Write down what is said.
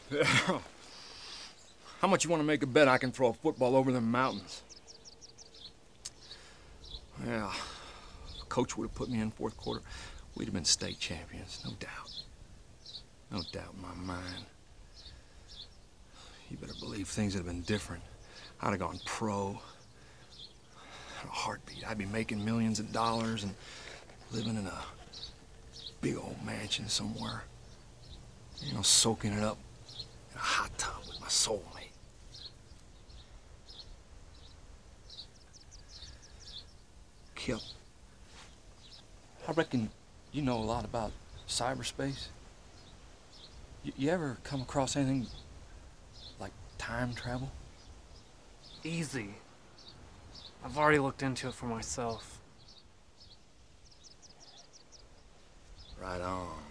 How much you want to make a bet I can throw a football over the mountains? Yeah, if Coach would have put me in fourth quarter, we'd have been state champions, no doubt. No doubt in my mind. You better believe things would have been different. I'd have gone pro. In a heartbeat. I'd be making millions of dollars and living in a big old mansion somewhere. You know, soaking it up in a hot tub with my soulmate. Kip, I reckon you know a lot about cyberspace. You ever come across anything like time travel? Easy. I've already looked into it for myself. Right on.